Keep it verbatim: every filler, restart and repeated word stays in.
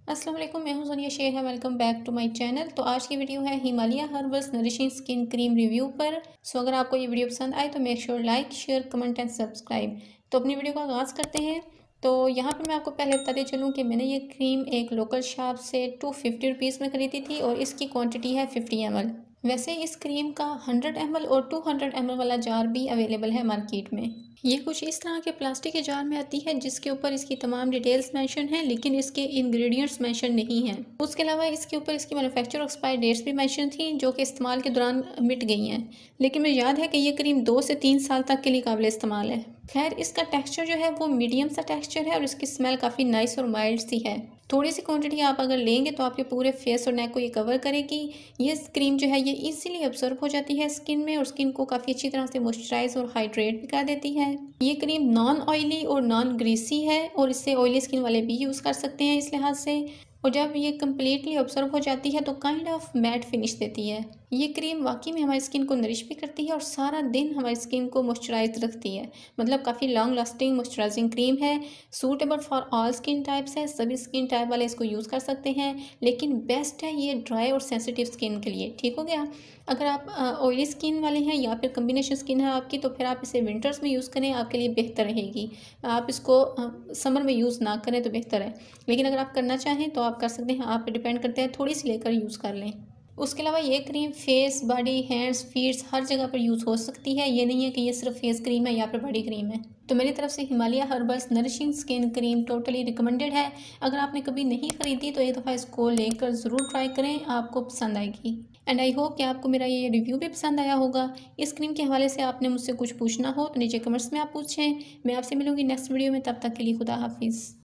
अस्सलाम वालेकुम, मैं हूं सोनिया शेर है। Welcome back to my channel. तो आज की वीडियो है Himalaya herbals nourishing skin cream review पर। सो अगर आपको ये वीडियो पसंद आए तो make sure like share comment and subscribe. तो अपनी वीडियो का आगाज़ करते हैं। तो यहाँ पर मैं आपको पहले बताते चलूँ कि मैंने ये क्रीम एक लोकल शॉप से टू फिफ्टी रुपीज़ में ख़रीदी थी और इसकी क्वान्टिटी है फिफ्टी एम एल। वैसे इस क्रीम का हंड्रेड एम एल और टू हंड्रेड एम एल वाला जार भी अवेलेबल है मार्केट में। ये कुछ इस तरह के प्लास्टिक के जार में आती है जिसके ऊपर इसकी तमाम डिटेल्स मेंशन हैं, लेकिन इसके इंग्रेडिएंट्स मेंशन नहीं हैं। उसके अलावा इसके ऊपर इसकी मैन्युफैक्चर एक्सपायरी डेट्स भी मेंशन थी जो कि इस्तेमाल के दौरान मिट गई हैं, लेकिन मुझे याद है कि ये क्रीम दो से तीन साल तक के लिए काबिल इस्तेमाल है। खैर, इसका टेक्स्चर जो है वो मीडियम सा टेक्स्चर है और इसकी स्मेल काफ़ी नाइस और माइल्ड सी है। थोड़ी सी क्वांटिटी आप अगर लेंगे तो आपके पूरे फेस और नेक को ये कवर करेगी। ये क्रीम जो है ये इजीली अब्जॉर्ब हो जाती है स्किन में और स्किन को काफ़ी अच्छी तरह से मॉइस्चराइज और हाइड्रेट भी कर देती है। ये क्रीम नॉन ऑयली और नॉन ग्रीसी है और इससे ऑयली स्किन वाले भी यूज़ कर सकते हैं इस लिहाज से। और जब ये कम्प्लीटली ऑब्जर्व हो जाती है तो काइंड ऑफ मैट फिनिश देती है। ये क्रीम वाकई में हमारी स्किन को नरिश भी करती है और सारा दिन हमारी स्किन को मॉइस्चराइज रखती है। मतलब काफ़ी लॉन्ग लास्टिंग मॉइस्चराइजिंग क्रीम है। Suitable for all skin types है, सभी स्किन टाइप वाले इसको यूज़ कर सकते हैं, लेकिन बेस्ट है ये ड्राई और सेंसिटिव स्किन के लिए। ठीक हो गया। अगर आप ऑयली स्किन वाले हैं या फिर कम्बिनेशन स्किन है आपकी तो फिर आप इसे विंटर्स में यूज़ करें, आपके लिए बेहतर रहेगी। आप इसको समर में यूज़ ना करें तो बेहतर है, लेकिन अगर आप करना चाहें तो आप कर सकते हैं। आप पे डिपेंड करते हैं, थोड़ी सी लेकर यूज़ कर लें। उसके अलावा ये cream face, body, hands, feets हर जगह पर यूज़ हो सकती है। ये नहीं है कि ये सिर्फ फेस क्रीम है या फिर बॉडी क्रीम है। तो मेरी तरफ से Himalaya herbals nourishing skin cream totally recommended है। अगर आपने कभी नहीं खरीदी तो एक दफ़ा इसको लेकर ज़रूर ट्राई करें, आपको पसंद आएगी। एंड आई होप कि आपको मेरा ये रिव्यू भी पसंद आया होगा। इस क्रीम के हवाले से आपने मुझसे कुछ पूछना हो तो नीचे कमेंट्स में आप पूछें। मैं आपसे मिलूंगी नेक्स्ट वीडियो में, तब तक के लिए खुदा हाफिज़।